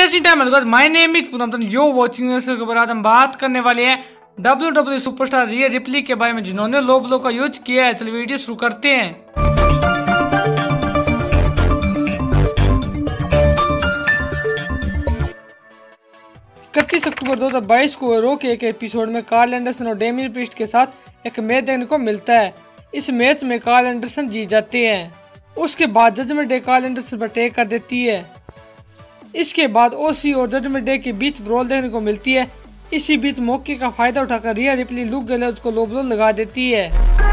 जैसी time my name is Poonam, you watching के बाद हम बात करने वाले हैं WWE सुपरस्टार रिया रिप्ली के बारे में जिन्होंने लो ब्लो का यूज किया है। चलिए वीडियो शुरू करते हैं। 31 अक्टूबर 2022 को रो के एक एपिसोड में कार्ल एंडरसन और डेमियन प्रीस्ट के साथ एक मैच देखने को मिलता है। इस मैच में कार्ल एंडरसन जीत जाते हैं। उसके बाद जजमेंट डे कार्ल एंडरसन पर अटैक कर देती है। इसके बाद ओसी और जजमेंट डे के बीच ब्रॉल देखने को मिलती है। इसी बीच मौके का फायदा उठाकर रिया रिप्ली लुक गैलोज को लो ब्लो लगा देती है।